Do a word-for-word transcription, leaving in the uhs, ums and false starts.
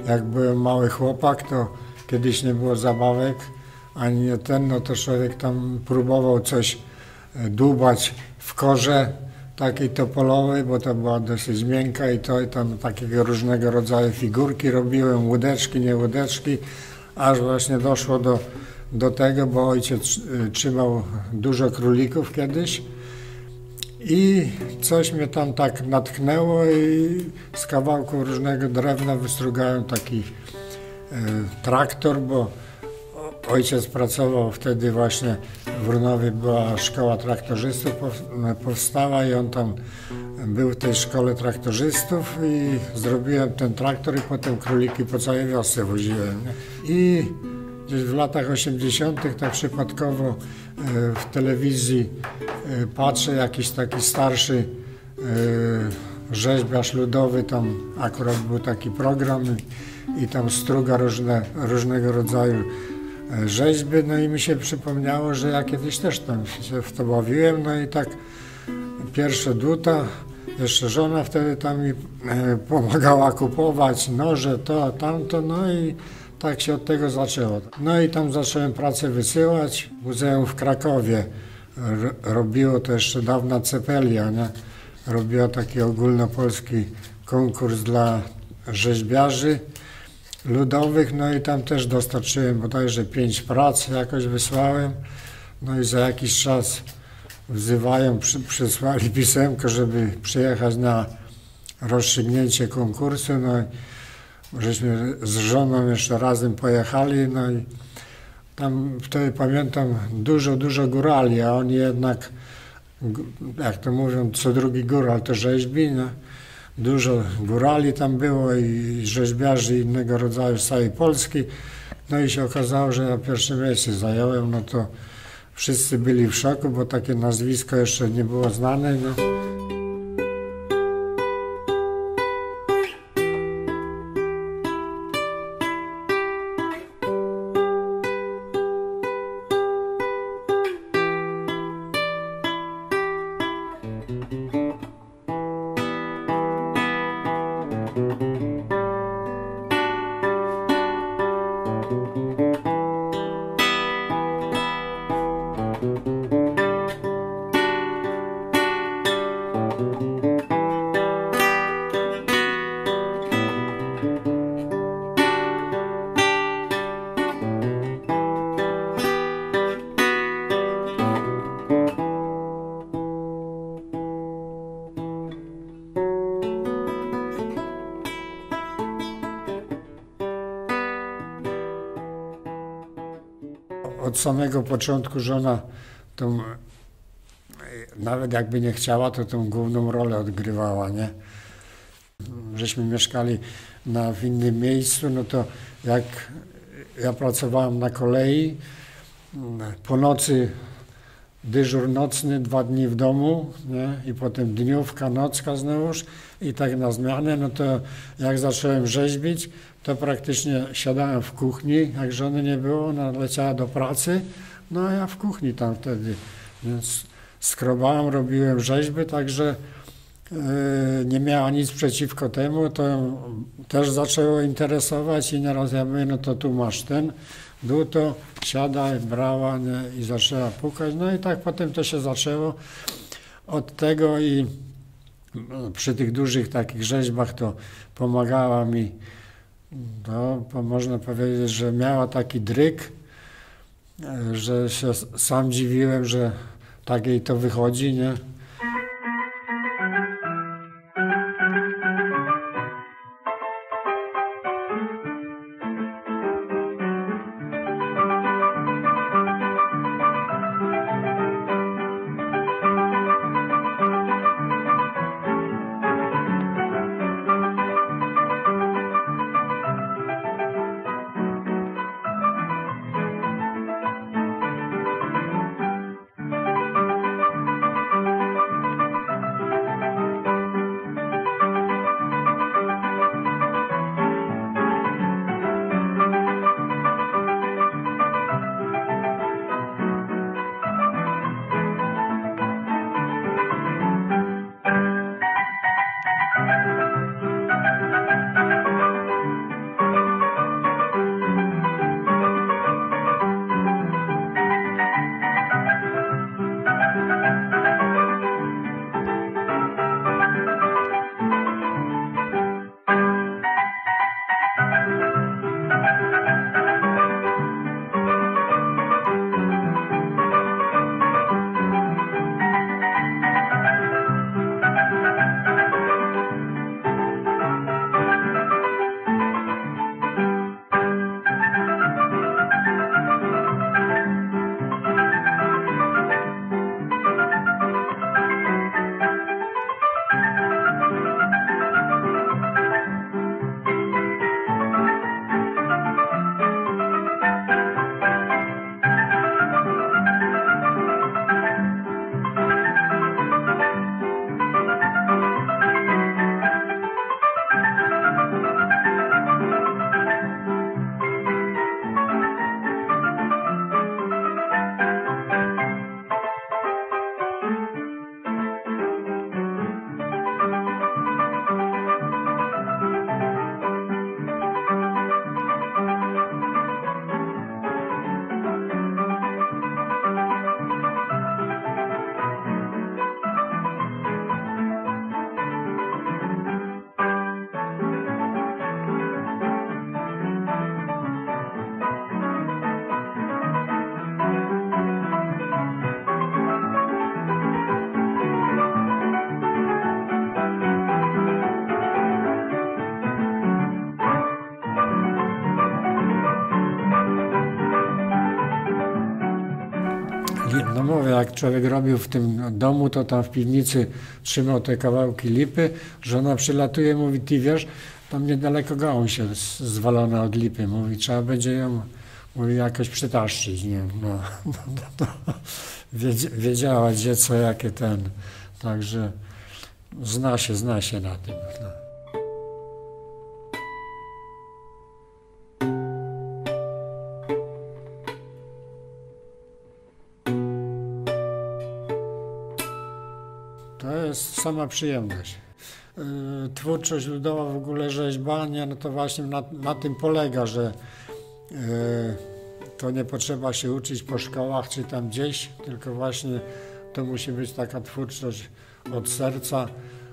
jak byłem mały chłopak, to kiedyś nie było zabawek, ani nie ten, no to człowiek tam próbował coś dłubać w korze takiej topolowej, bo to była dosyć miękka i to i tam takiego różnego rodzaju figurki robiłem, łódeczki, nie łódeczki, aż właśnie doszło do, do tego, bo ojciec trzymał dużo królików kiedyś i coś mnie tam tak natknęło i z kawałku różnego drewna wystrugałem taki e, traktor, bo ojciec pracował wtedy właśnie w Runowie, była szkoła traktorzystów powstała i on tam był w tej szkole traktorzystów i zrobiłem ten traktor i potem króliki po całej wiosce woziłem. Nie? I gdzieś w latach osiemdziesiątych tak przypadkowo w telewizji patrzę, jakiś taki starszy rzeźbiarz ludowy, tam akurat był taki program i, i tam struga różne, różnego rodzaju rzeźby, no i mi się przypomniało, że ja kiedyś też tam się w to bawiłem, no i tak pierwsze dłuta, jeszcze żona wtedy tam mi pomagała kupować noże, to, tamto, no i tak się od tego zaczęło. No i tam zacząłem pracę wysyłać. Muzeum w Krakowie robiło to jeszcze dawna Cepelia, nie? Robiła taki ogólnopolski konkurs dla rzeźbiarzy ludowych, no i tam też dostarczyłem bodajże pięć prac, jakoś wysłałem. No i za jakiś czas wzywają, przy, przysłali pisemkę, żeby przyjechać na rozstrzygnięcie konkursu, no i żeśmy z żoną jeszcze razem pojechali, no i tam wtedy pamiętam dużo, dużo górali, a oni jednak, jak to mówią, co drugi góral to rzeźbi, no. Dużo górali tam było i rzeźbiarzy innego rodzaju z całej Polski. No i się okazało, że ja pierwsze miejsce zająłem, no to wszyscy byli w szoku, bo takie nazwisko jeszcze nie było znane. No. Od samego początku żona tą, nawet jakby nie chciała, to tą główną rolę odgrywała, nie? Żeśmy mieszkali na, w innym miejscu, no to jak ja pracowałem na kolei, po nocy dyżur nocny, dwa dni w domu, nie? I potem dniówka, nocka znowuż i tak na zmianę, no to jak zacząłem rzeźbić, to praktycznie siadałem w kuchni, jak żony nie było, ona leciała do pracy, no a ja w kuchni tam wtedy, więc skrobałem, robiłem rzeźby, także yy, nie miała nic przeciwko temu, to też zaczęło interesować i nieraz ja mówię, no to tu masz ten, dół to siadaj, brała, nie? I zaczęła pukać, no i tak potem to się zaczęło od tego i przy tych dużych takich rzeźbach to pomagała mi. No, można powiedzieć, że miała taki dryk, że się sam dziwiłem, że tak jej to wychodzi, nie? No mówię, jak człowiek robił w tym domu, to tam w piwnicy trzymał te kawałki lipy, żona przylatuje, mówi, ty wiesz, tam niedaleko gałąź się z- zwalona od lipy, mówi, trzeba będzie ją, mówi, jakoś przytaszczyć, nie, no, no, no, no. Wiedz- wiedziała, gdzie co, jakie ten, także zna się, zna się na tym. No. To jest sama przyjemność. Yy, Twórczość ludowa, w ogóle rzeźbanie, no to właśnie na, na tym polega, że yy, to nie potrzeba się uczyć po szkołach czy tam gdzieś, tylko właśnie to musi być taka twórczość od serca,